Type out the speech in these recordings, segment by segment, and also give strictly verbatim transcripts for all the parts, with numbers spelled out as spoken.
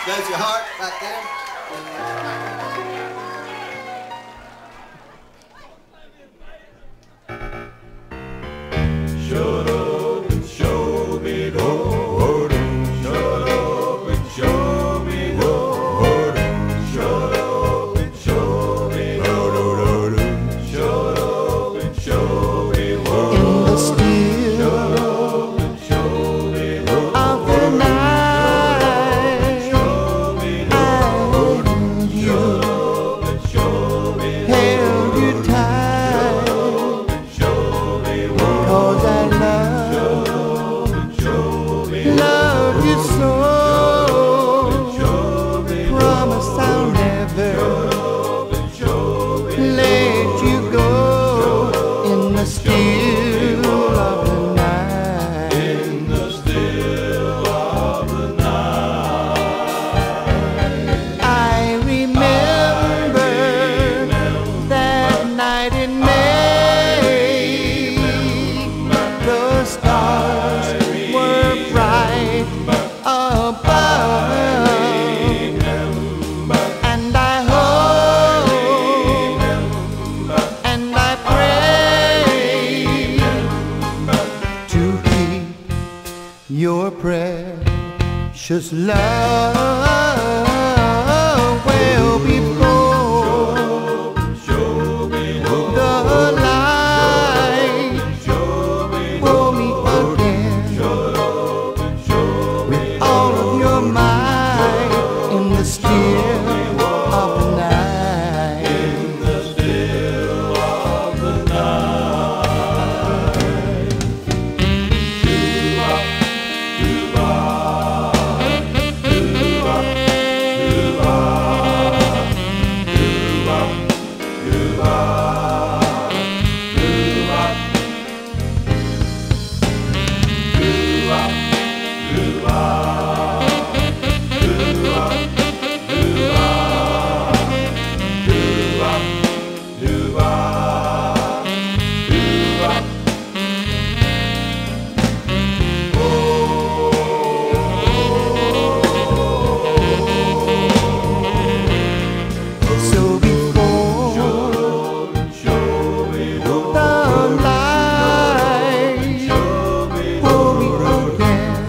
There's your heart back there. Shut up and show me the road. Shut up and show me the road. Shut up and show me the road. Shut up and show me the road. In the still Shut up and show me the road. of the night, Show me the I road. held you, Shut up and show me the held you tight, road. Show me the road. 'cause I love, love you so. Promise I'll never let you go. In the still of the night, In the still of the night, I remember that night in May. The stars were bright above, and I hope and I pray to keep your precious love well before the light pull me again with all of your might in the still of the night. So before the light pull me again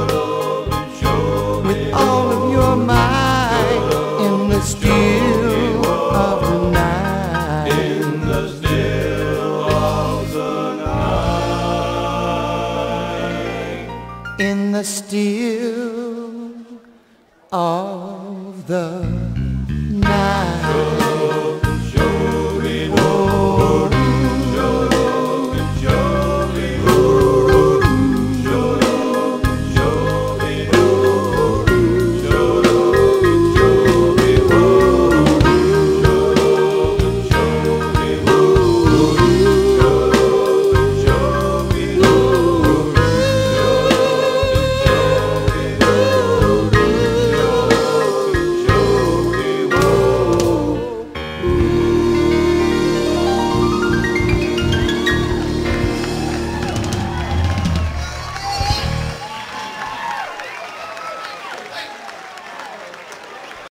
with all of your might in the still of the night. in the still of the night. In the still of the